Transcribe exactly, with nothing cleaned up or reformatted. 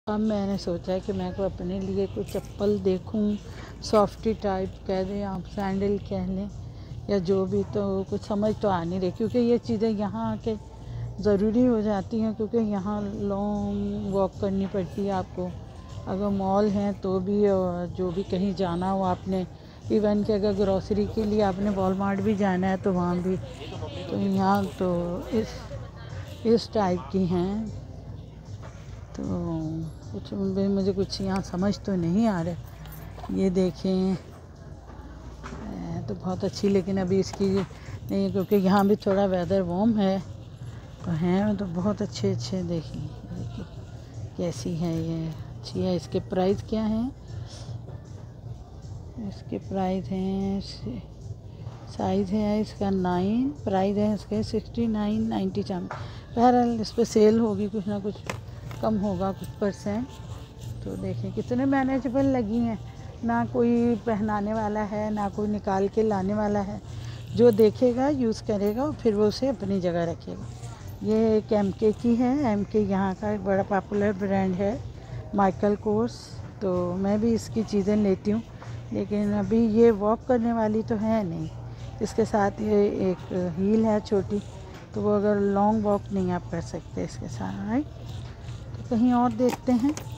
अब मैंने सोचा कि मैं को अपने लिए कोई चप्पल देखूं, सॉफ्टी टाइप कह दें आप, सैंडल कह लें या जो भी, तो कुछ समझ तो आ नहीं रही क्योंकि ये चीज़ें यहाँ आके ज़रूरी हो जाती हैं क्योंकि यहाँ लॉन्ग वॉक करनी पड़ती है आपको। अगर मॉल हैं तो भी, और जो भी कहीं जाना हो आपने, इवन कि अगर ग्रॉसरी के लिए आपने वॉलमार्ट भी जाना है तो वहाँ भी, तो यहाँ तो इस इस टाइप की हैं। तो कुछ मुझे कुछ यहाँ समझ तो नहीं आ रहा। ये देखें तो बहुत अच्छी, लेकिन अभी इसकी नहीं, क्योंकि यहाँ भी थोड़ा वेदर वार्म है तो हैं तो बहुत अच्छे अच्छे। देखिए देखिए कैसी है ये, अच्छी है। इसके प्राइस क्या हैं? इसके प्राइस हैं, साइज़ है इसका नाइन, प्राइस है इसके सिक्सटी नाइन नाइन्टी चाम। बहरहाल इस पर सेल होगी, कुछ ना कुछ कम होगा, कुछ परसेंट। तो देखें कितने मैनेजेबल लगी हैं, ना कोई पहनाने वाला है ना कोई निकाल के लाने वाला है। जो देखेगा यूज़ करेगा और फिर वो उसे अपनी जगह रखेगा। ये एक एम के की है। एम के यहाँ का एक बड़ा पॉपुलर ब्रांड है, माइकल कोर्स। तो मैं भी इसकी चीज़ें लेती हूँ, लेकिन अभी ये वॉक करने वाली तो है नहीं। इसके साथ ये एक हील है छोटी, तो वो अगर लॉन्ग वॉक नहीं आप कर सकते इसके साथ। राइट, तो कहीं और देखते हैं।